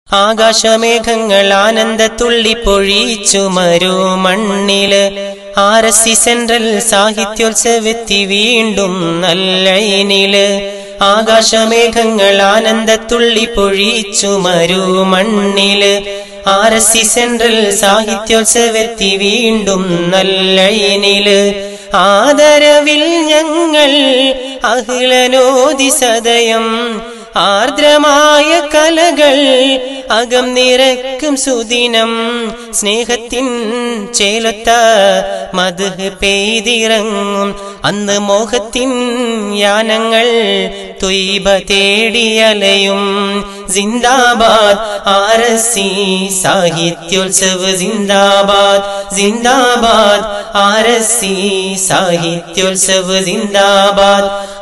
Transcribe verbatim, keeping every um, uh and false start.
ആകാശമേഘങ്ങൾ ആനന്ദത്തുള്ളി പൊഴിച്ചു മരുമണ്ണില് ആർ എസ് സി സെൻട്രൽ സാഹിത്യോത്സവത്തി വീണ്ടും നല്ലയിനില്. ആകാശമേഘങ്ങൾ ആനന്ദത്തുള്ളി പൊഴിച്ചു മരുമണ്ണില് ആർ എസ് സി സെൻട്രൽ സാഹിത്യോത്സവത്തി വീണ്ടും നല്ലയിനില്. ആദരവിൽ ഞങ്ങൾ അഹ്ലനോദി സദയം ആർദ്രമായ കലകൾ അകം നിറക്കും സുദിനം. സ്നേഹത്തിൻ ചേലൊത്ത മദ്ഹ് പെയ്തിറങ്ങും അന്ന് മോഹത്തിൻ യാനങ്ങൾ ത്വയ്ബ തേടിയലയും. സിന്ദാബാദ് ആർ എസ് സി സാഹിത്യോത്സവ സിന്ദാബാദ്, സിന്ദാബാദ് ആർ എസ് സി സാഹിത്യോത്സവ സിന്ദാബാദ്.